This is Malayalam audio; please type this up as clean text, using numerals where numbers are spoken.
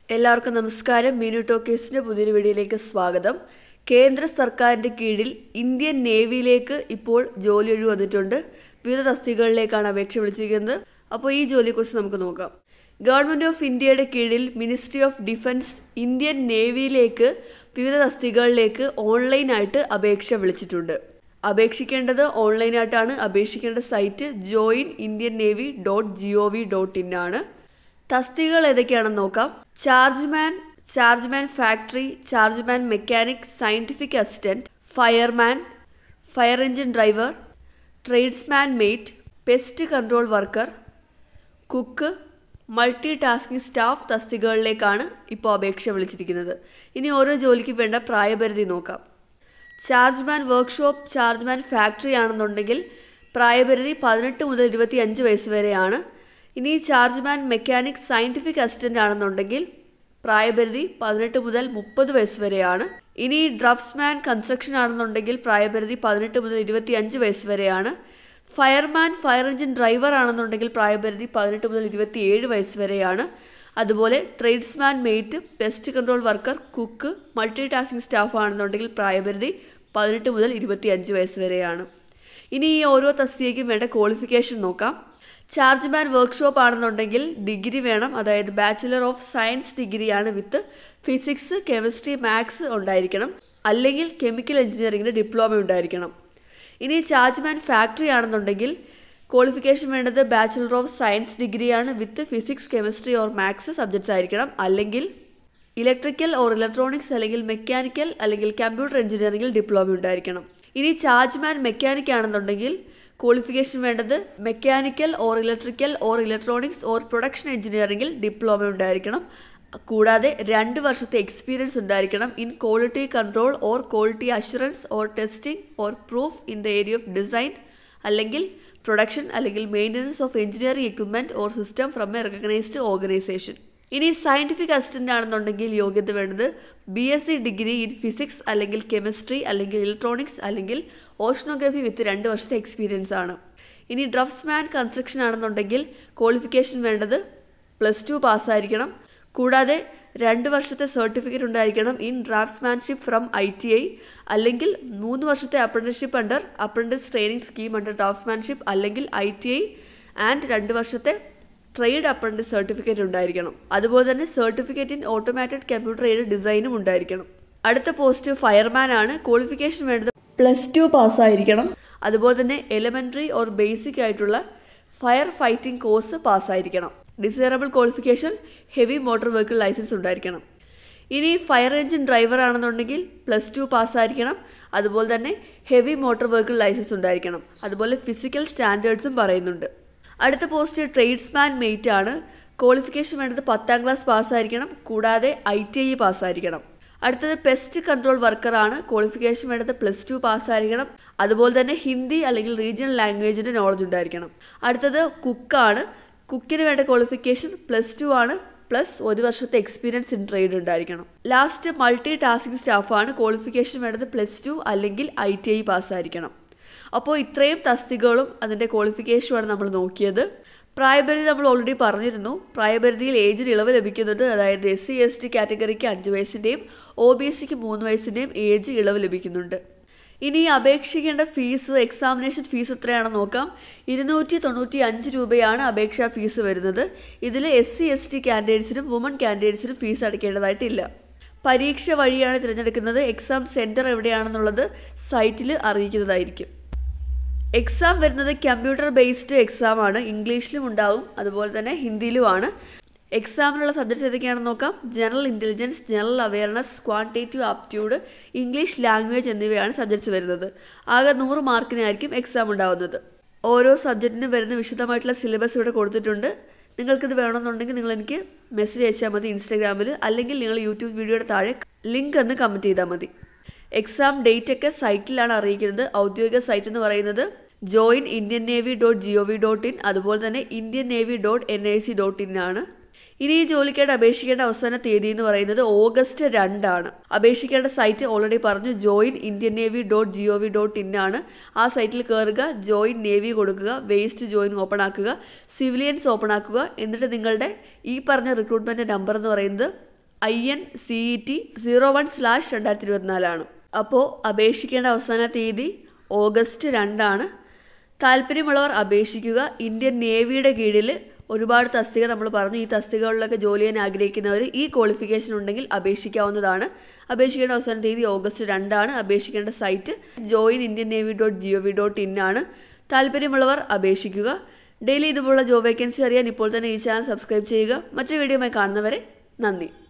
എല്ലാവർക്കും നമസ്കാരം. മീനു ടോക്കീസിന്റെ പുതിയൊരു വീഡിയോയിലേക്ക് സ്വാഗതം. കേന്ദ്ര സർക്കാരിന്റെ കീഴിൽ ഇന്ത്യൻ നേവിയിലേക്ക് ഇപ്പോൾ ജോലി ഒഴിവ് വന്നിട്ടുണ്ട്. വിവിധ തസ്തികകളിലേക്കാണ് അപേക്ഷ വിളിച്ചിരിക്കുന്നത്. അപ്പോൾ ഈ ജോലിയെക്കുറിച്ച് നമുക്ക് നോക്കാം. ഗവൺമെന്റ് ഓഫ് ഇന്ത്യയുടെ കീഴിൽ മിനിസ്ട്രി ഓഫ് ഡിഫൻസ് ഇന്ത്യൻ നേവിയിലേക്ക് വിവിധ തസ്തികകളിലേക്ക് ഓൺലൈനായിട്ട് അപേക്ഷ വിളിച്ചിട്ടുണ്ട്. അപേക്ഷിക്കേണ്ടത് ഓൺലൈനായിട്ടാണ്. അപേക്ഷിക്കേണ്ട സൈറ്റ് joinindiannavy.gov.in ആണ്. തസ്തികകൾ ഏതൊക്കെയാണെന്ന് നോക്കാം. Chargeman factory, chargeman mechanic, scientific assistant, fireman, fire engine driver, tradesman mate, pest control worker, cook, multi tasking staff തസ്തികകളിലേക്കാണ് ഇപ്പോൾ അപേക്ഷ വിളിച്ചിരിക്കുന്നത്. ഇനി ഓരോ ജോലിക്ക് വേണ്ട പ്രായപരിധി നോക്കാം. ചാർജ്മാൻ വർക്ക്ഷോപ്പ്, ചാർജ്മാൻ ഫാക്ടറി ആണെന്നുണ്ടെങ്കിൽ പ്രായപരിധി 18 മുതൽ 25 വയസ്സ് വരെയാണ്. ഇനി ചാർജ്മാൻ മെക്കാനിക്, സയന്റിഫിക് അസിസ്റ്റന്റ് ആണെന്നുണ്ടെങ്കിൽ പ്രായപരിധി 18 മുതൽ 30 വയസ്സ് വരെയാണ്. ഇനി ഡ്രാഫ്റ്റ്സ്മാൻ കൺസ്ട്രക്ഷൻ ആണെന്നുണ്ടെങ്കിൽ പ്രായപരിധി 18 മുതൽ 25 വയസ്സ് വരെയാണ്. ഫയർമാൻ, ഫയർ എഞ്ചിൻ ഡ്രൈവർ ആണെന്നുണ്ടെങ്കിൽ പ്രായപരിധി 18 മുതൽ 27 വയസ്സ് വരെയാണ്. അതുപോലെ tradesman mate, pest control worker, cook, multi tasking staff ആണെന്നുണ്ടെങ്കിൽ പ്രായപരിധി 18 മുതൽ 25 വയസ്സ് വരെയാണ്. ഇനി ഈ ഓരോ തസ്തികയ്ക്കും വേണ്ട ക്വാളിഫിക്കേഷൻ നോക്കാം. ചാർജ്മാൻ വർക്ക്ഷോപ്പ് ആണെന്നുണ്ടെങ്കിൽ ഡിഗ്രി വേണം. അതായത് ബാച്ചിലർ ഓഫ് സയൻസ് ഡിഗ്രിയാണ് വിത്ത് ഫിസിക്സ്, കെമിസ്ട്രി, മാത്സ് ഉണ്ടായിരിക്കണം. അല്ലെങ്കിൽ കെമിക്കൽ എഞ്ചിനീയറിംഗിന് ഡിപ്ലോമ ഉണ്ടായിരിക്കണം. ഇനി ചാർജ്മാൻ ഫാക്ടറി ആണെന്നുണ്ടെങ്കിൽ ക്വാളിഫിക്കേഷൻ വേണ്ടത് ബാച്ചിലർ ഓഫ് സയൻസ് ഡിഗ്രിയാണ് with physics, chemistry or maths subjects ആയിരിക്കണം. അല്ലെങ്കിൽ ഇലക്ട്രിക്കൽ ഓർ ഇലക്ട്രോണിക്സ് അല്ലെങ്കിൽ മെക്കാനിക്കൽ അല്ലെങ്കിൽ കമ്പ്യൂട്ടർ എഞ്ചിനീയറിംഗിൽ ഡിപ്ലോമ ഉണ്ടായിരിക്കണം. ഇനി ചാർജ്മാൻ മെക്കാനിക് ആണെന്നുണ്ടെങ്കിൽ ക്വാളിഫിക്കേഷൻ വേണ്ടത് mechanical or electrical or electronics or production എഞ്ചിനീയറിംഗിൽ ഡിപ്ലോമ ഉണ്ടായിരിക്കണം. കൂടാതെ 2 വർഷത്തെ എക്സ്പീരിയൻസ് ഉണ്ടായിരിക്കണം in quality control or quality assurance or testing or proof in the area of design അല്ലെങ്കിൽ പ്രൊഡക്ഷൻ അല്ലെങ്കിൽ maintenance of engineering equipment or system from a recognised organisation. ഇനി സയന്റിഫിക് അസിസ്റ്റന്റ് ആണെന്നുണ്ടെങ്കിൽ യോഗ്യത വേണ്ടത് BSc ഡിഗ്രി ഇൻ ഫിസിക്സ് അല്ലെങ്കിൽ കെമിസ്ട്രി അല്ലെങ്കിൽ ഇലക്ട്രോണിക്സ് അല്ലെങ്കിൽ ഓഷനോഗ്രഫി വിത്ത് 2 വർഷത്തെ എക്സ്പീരിയൻസ് ആണ്. ഇനി ഡ്രാഫ്റ്റ്സ്മാൻ കൺസ്ട്രക്ഷൻ ആണെന്നുണ്ടെങ്കിൽ ക്വാളിഫിക്കേഷൻ വേണ്ടത് +2 പാസ്സായിരിക്കണം. കൂടാതെ 2 വർഷത്തെ സർട്ടിഫിക്കറ്റ് ഉണ്ടായിരിക്കണം ഇൻ ഡ്രാഫ്റ്റ്സ്മാൻഷിപ്പ് ഫ്രം ITI അല്ലെങ്കിൽ 3 വർഷത്തെ apprenticeship under apprentice training scheme under draftsmanship അല്ലെങ്കിൽ ITI ആൻഡ് 2 വർഷത്തെ ട്രേഡ് അപ്രന്റീസ് സർട്ടിഫിക്കറ്റ് ഉണ്ടായിരിക്കണം. അതുപോലെ തന്നെ certificate in automated computer aided ഡിസൈനും ഉണ്ടായിരിക്കണം. അടുത്ത പോസ്റ്റ് ഫയർമാൻ ആണ്. ക്വാളിഫിക്കേഷൻ വേണ്ടത് +2 പാസ്സായിരിക്കണം. അതുപോലെ തന്നെ എലിമെന്ററി ഓർ ബേസിക് ആയിട്ടുള്ള ഫയർ ഫൈറ്റിംഗ് കോഴ്സ് പാസ്സായിരിക്കണം. Desirable qualification heavy motor vehicle licence ഉണ്ടായിരിക്കണം. ഇനി ഫയർ എഞ്ചിൻ ഡ്രൈവർ ആണെന്നുണ്ടെങ്കിൽ +2 പാസ്സായിരിക്കണം. അതുപോലെ തന്നെ ഹെവി മോട്ടോർ വെഹിക്കിൾ ലൈസൻസ് ഉണ്ടായിരിക്കണം. അതുപോലെ ഫിസിക്കൽ സ്റ്റാൻഡേർഡ്സും പറയുന്നുണ്ട്. അടുത്ത പോസ്റ്റ് ട്രേഡ്സ്മാൻ മേറ്റ് ആണ്. ക്വാളിഫിക്കേഷൻ വേണ്ടത് 10ാം ക്ലാസ് പാസ്സായിരിക്കണം. കൂടാതെ ITI പാസ്സായിരിക്കണം. അടുത്തത് പെസ്റ്റ് കൺട്രോൾ വർക്കർ ആണ്. ക്വാളിഫിക്കേഷൻ വേണ്ടത് +2 പാസ്സായിരിക്കണം. അതുപോലെ തന്നെ ഹിന്ദി അല്ലെങ്കിൽ റീജിയണൽ ലാംഗ്വേജിൻ്റെ നോളജ് ഉണ്ടായിരിക്കണം. അടുത്തത് കുക്കാണ്. കുക്കിന് വേണ്ട ക്വാളിഫിക്കേഷൻ +2 ആണ് പ്ലസ് 1 വർഷത്തെ എക്സ്പീരിയൻസ് ഇൻ ട്രേഡ് ഉണ്ടായിരിക്കണം. ലാസ്റ്റ് മൾട്ടി ടാസ്കിംഗ് സ്റ്റാഫാണ്. ക്വാളിഫിക്കേഷൻ വേണ്ടത് +2 അല്ലെങ്കിൽ ITI പാസ്സായിരിക്കണം. അപ്പോൾ ഇത്രയും തസ്തികകളും അതിൻ്റെ ക്വാളിഫിക്കേഷനുമാണ് നമ്മൾ നോക്കിയത്. പ്രായപരിധി നമ്മൾ ഓൾറെഡി പറഞ്ഞിരുന്നു. പ്രായപരിധിയിൽ ഏജിൽ ഇളവ് ലഭിക്കുന്നുണ്ട്. അതായത് SC ST കാറ്റഗറിക്ക് 5 വയസ്സിൻ്റെയും OBCക്ക് 3 വയസ്സിൻ്റെയും ഏജ് ഇളവ് ലഭിക്കുന്നുണ്ട്. ഇനി അപേക്ഷിക്കേണ്ട ഫീസ്, എക്സാമിനേഷൻ ഫീസ് എത്രയാണെന്ന് നോക്കാം. 295 രൂപയാണ് അപേക്ഷാ ഫീസ് വരുന്നത്. ഇതിൽ SC ST കാൻഡിഡേറ്റ്സിനും വുമൺ കാൻഡിഡേറ്റ്സിനും ഫീസ് അടയ്ക്കേണ്ടതായിട്ടില്ല. പരീക്ഷ വഴിയാണ് തിരഞ്ഞെടുക്കുന്നത്. എക്സാം സെൻറ്റർ എവിടെയാണെന്നുള്ളത് സൈറ്റിൽ അറിയിക്കുന്നതായിരിക്കും. എക്സാം വരുന്നത് കമ്പ്യൂട്ടർ ബേസ്ഡ് എക്സാം ആണ്. ഇംഗ്ലീഷിലും ഉണ്ടാവും, അതുപോലെ തന്നെ ഹിന്ദിയിലുമാണ്. എക്സാമിനുള്ള സബ്ജക്ട്സ് ഏതൊക്കെയാണെന്ന് നോക്കാം. General intelligence, general awareness, quantitative aptitude, English language എന്നിവയാണ് സബ്ജക്ട്സ് വരുന്നത്. ആകെ 100 മാർക്കിനായിരിക്കും എക്സാം ഉണ്ടാവുന്നത്. ഓരോ സബ്ജക്റ്റിനും വരുന്ന വിശദമായിട്ടുള്ള സിലബസ് ഇവിടെ കൊടുത്തിട്ടുണ്ട്. നിങ്ങൾക്കിത് വേണമെന്നുണ്ടെങ്കിൽ നിങ്ങൾ എനിക്ക് മെസ്സേജ് അയച്ചാൽ മതി ഇൻസ്റ്റാഗ്രാമിൽ, അല്ലെങ്കിൽ നിങ്ങൾ യൂട്യൂബ് വീഡിയോയുടെ താഴെ ലിങ്ക് എന്ന് കമൻറ്റ് ചെയ്താൽ മതി. എക്സാം ഡേറ്റ് ഒക്കെ സൈറ്റിലാണ് അറിയിക്കുന്നത്. ഔദ്യോഗിക സൈറ്റ് എന്ന് പറയുന്നത് joinindiannavy.gov.in അതുപോലെ തന്നെ indiannavy.nic.in ആണ്. ഇനി ഈ ജോലിക്കായിട്ട് അപേക്ഷിക്കേണ്ട അവസാന തീയതി എന്ന് പറയുന്നത് ഓഗസ്റ്റ് 2 ആണ്. അപേക്ഷിക്കേണ്ട സൈറ്റ് ഓൾറെഡി പറഞ്ഞു, joinindiannavy.gov.in ആണ്. ആ സൈറ്റിൽ കയറുക, ജോയിൻ നേവി കൊടുക്കുക, വേസ്റ്റ് ജോയിൻ ഓപ്പൺ ആക്കുക, സിവിലിയൻസ് ഓപ്പൺ ആക്കുക. എന്നിട്ട് നിങ്ങളുടെ ഈ പറഞ്ഞ റിക്രൂട്ട്മെൻറ്റ് നമ്പർ എന്ന് പറയുന്നത് INCET01/2024 അപ്പോൾ അപേക്ഷിക്കേണ്ട അവസാന തീയതി ഓഗസ്റ്റ് 2. താല്പര്യമുള്ളവർ അപേക്ഷിക്കുക. ഇന്ത്യൻ നേവിയുടെ കീഴിൽ ഒരുപാട് തസ്തിക നമ്മൾ പറഞ്ഞു. ഈ തസ്തികകളിലൊക്കെ ജോലി ചെയ്യാൻ ആഗ്രഹിക്കുന്നവർ ഈ ക്വാളിഫിക്കേഷൻ ഉണ്ടെങ്കിൽ അപേക്ഷിക്കാവുന്നതാണ്. അപേക്ഷിക്കേണ്ട അവസാന തീയതി ഓഗസ്റ്റ് 2. അപേക്ഷിക്കേണ്ട സൈറ്റ് joinindiannavy.gov.in ആണ്. താല്പര്യമുള്ളവർ അപേക്ഷിക്കുക. ഡെയിലി ഇതുപോലുള്ള ജോബ് വേക്കൻസി അറിയാൻ ഇപ്പോൾ തന്നെ ഈ ചാനൽ സബ്സ്ക്രൈബ് ചെയ്യുക. മറ്റൊരു വീഡിയോയുമായി കാണുന്നവരെ നന്ദി.